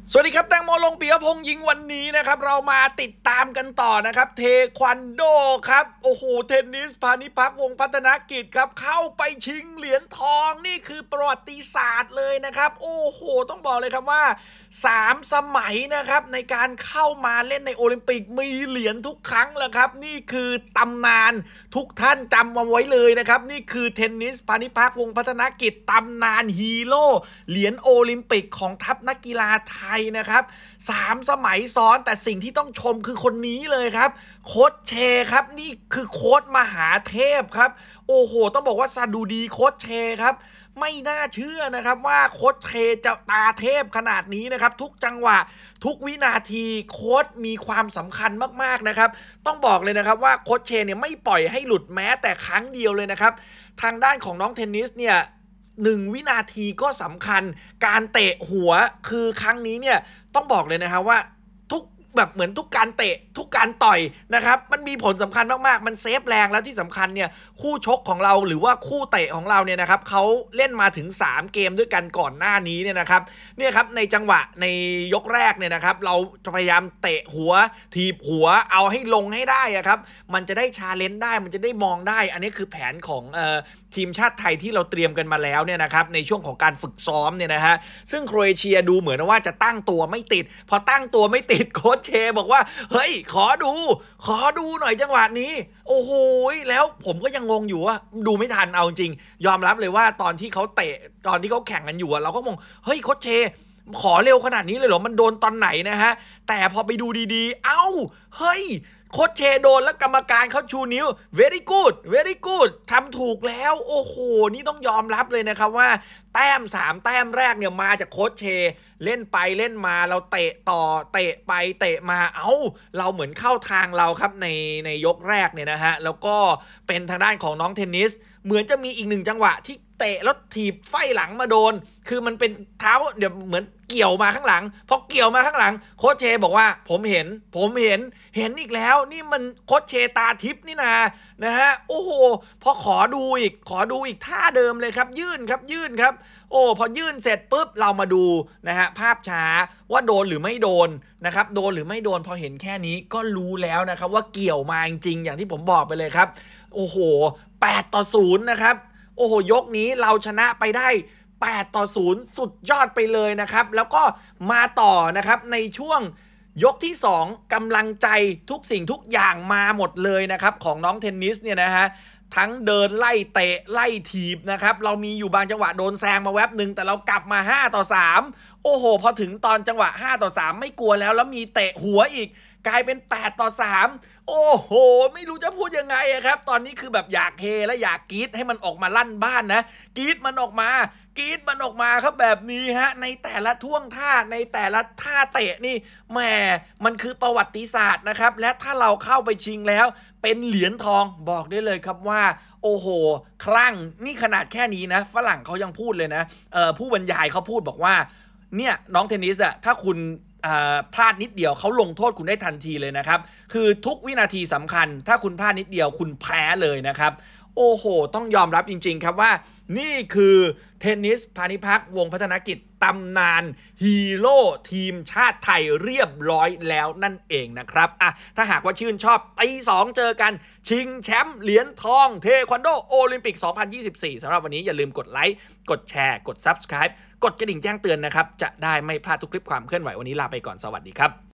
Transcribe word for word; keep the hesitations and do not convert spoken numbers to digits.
สวัสดีครับแตงโมลงปิยพงษ์ยิงวันนี้นะครับเรามาติดตามกันต่อนะครับเทควันโดครับโอ้โหเทนนิสพานิพักวงศ์พัฒนกิจครับเข้าไปชิงเหรียญทองนี่คือประวัติศาสตร์เลยนะครับโอ้โหต้องบอกเลยครับว่าสามสมัยนะครับในการเข้ามาเล่นในโอลิมปิกมีเหรียญทุกครั้งแล้วครับนี่คือตำนานทุกท่านจำมาไว้เลยนะครับนี่คือเทนนิสพานิพักวงศ์พัฒนกิจตำนานฮีโร่เหรียญโอลิมปิกของทัพนักกีฬาไทยนะครับสามสมัยซ้อนแต่สิ่งที่ต้องชมคือคนนี้เลยครับโค้ชเชครับนี่คือโค้ชมหาเทพครับโอ้โหต้องบอกว่าซาดูดีโค้ชเชครับไม่น่าเชื่อนะครับว่าโค้ชเชจะตาเทพขนาดนี้นะครับทุกจังหวะทุกวินาทีโค้ชมีความสำคัญมากๆนะครับต้องบอกเลยนะครับว่าโค้ชเชเนี่ยไม่ปล่อยให้หลุดแม้แต่ครั้งเดียวเลยนะครับทางด้านของน้องเทนนิสเนี่ยหนึ่งวินาทีก็สำคัญการเตะหัวคือครั้งนี้เนี่ยต้องบอกเลยนะครับว่าทุกแบบเหมือนทุกการเตะทุกการต่อยนะครับมันมีผลสำคัญมากๆมันเซฟแรงแล้วที่สำคัญเนี่ยคู่ชกของเราหรือว่าคู่เตะของเราเนี่ยนะครับเขาเล่นมาถึงสามเกมด้วยกันก่อนหน้านี้เนี่ยนะครับเนี่ยครับในจังหวะในยกแรกเนี่ยนะครับเราจะพยายามเตะหัวถีบหัวเอาให้ลงให้ได้อะครับมันจะได้ชาเลนจ์ได้มันจะได้มองได้อันนี้คือแผนของเอ่อทีมชาติไทยที่เราเตรียมกันมาแล้วเนี่ยนะครับในช่วงของการฝึกซ้อมเนี่ยนะฮะซึ่งโครเอเชียดูเหมือนว่าจะตั้งตัวไม่ติดพอตั้งตัวไม่ติดโค้ชเชบอกว่าเฮ้ยขอดูขอดูหน่อยจังหวะนี้โอ้โหแล้วผมก็ยังงงอยู่ว่าดูไม่ทันเอาจริงยอมรับเลยว่าตอนที่เขาเตะตอนที่เขาแข่งกันอยู่เราก็มองเฮ้ยโค้ชเชขอเร็วขนาดนี้เลยเหรอมันโดนตอนไหนนะฮะแต่พอไปดูดีๆเอ้าเฮ้ยโค้ชเชโดนแล้วกรรมการเขาชูนิ้ว very good very good ทำถูกแล้วโอ้โหนี่ต้องยอมรับเลยนะครับว่าแต้มสามแต้มแรกเนี่ยมาจากโค้ชเชเล่นไปเล่นมาเราเตะต่อเตะไปเตะมาเอ้าเราเหมือนเข้าทางเราครับในในยกแรกเนี่ยนะฮะแล้วก็เป็นทางด้านของน้องเทนนิสเหมือนจะมีอีกหนึ่งจังหวะที่เตะแล้วถีบไฟหลังมาโดนคือมันเป็นเท้าเดี๋ยวเหมือนเกี่ยวมาข้างหลังพอเกี่ยวมาข้างหลังโค้ชเชบอกว่าผมเห็นผมเห็นเห็นอีกแล้วนี่มันโค้ชเชตาทิพย์นี่นานะฮะโอ้โหพอขอดูอีกขอดูอีกท่าเดิมเลยครับยื่นครับยื่นครับโอ้พอยื่นเสร็จปุ๊บเรามาดูนะฮะภาพช้าว่าโดนหรือไม่โดนนะครับโดนหรือไม่โดนพอเห็นแค่นี้ก็รู้แล้วนะครับว่าเกี่ยวมาจริงๆอย่างที่ผมบอกไปเลยครับโอ้โหแปดต่อศูนย์นะครับโอ้โหยกนี้เราชนะไปได้แปดต่อศูนย์สุดยอดไปเลยนะครับแล้วก็มาต่อนะครับในช่วงยกที่สองกำลังใจทุกสิ่งทุกอย่างมาหมดเลยนะครับของน้องเทนนิสเนี่ยนะฮะทั้งเดินไล่เตะไล่ถีบนะครับเรามีอยู่บางจังหวะโดนแซงมาแวบหนึ่งแต่เรากลับมาห้าต่อสามโอ้โหพอถึงตอนจังหวะห้าต่อสามไม่กลัวแล้วแล้วมีเตะหัวอีกกลายเป็นแปดต่อสามโอ้โหไม่รู้จะพูดยังไงครับตอนนี้คือแบบอยากเฮและอยากกรี๊ดให้มันออกมาลั่นบ้านนะกรี๊ดมันออกมากรี๊ดมันออกมาครับแบบนี้ฮะในแต่ละท่วงท่าในแต่ละท่าเตะนี่แหมมันคือประวัติศาสตร์นะครับและถ้าเราเข้าไปชิงแล้วเป็นเหรียญทองบอกได้เลยครับว่าโอ้โหคลั่งนี่ขนาดแค่นี้นะฝรั่งเขายังพูดเลยนะเออผู้บรรยายเขาพูดบอกว่าเนี่ยน้องเทนนิสอะถ้าคุณพลาดนิดเดียวเขาลงโทษคุณได้ทันทีเลยนะครับคือทุกวินาทีสำคัญถ้าคุณพลาดนิดเดียวคุณแพ้เลยนะครับโอ้โหต้องยอมรับจริงๆครับว่านี่คือเทนนิสพานิพักวงศ์พัฒนกิจตำนานฮีโร่ทีมชาติไทยเรียบร้อยแล้วนั่นเองนะครับอ่ะถ้าหากว่าชื่นชอบตีสองเจอกันชิงแชมป์เหรียญทองเทควันโดโอลิมปิกสองพันยี่สิบสี่สำหรับวันนี้อย่าลืมกดไลค์กดแชร์กด ซับสไครบ์ กดกระดิ่งแจ้งเตือนนะครับจะได้ไม่พลาดทุกคลิปความเคลื่อนไหววันนี้ลาไปก่อนสวัสดีครับ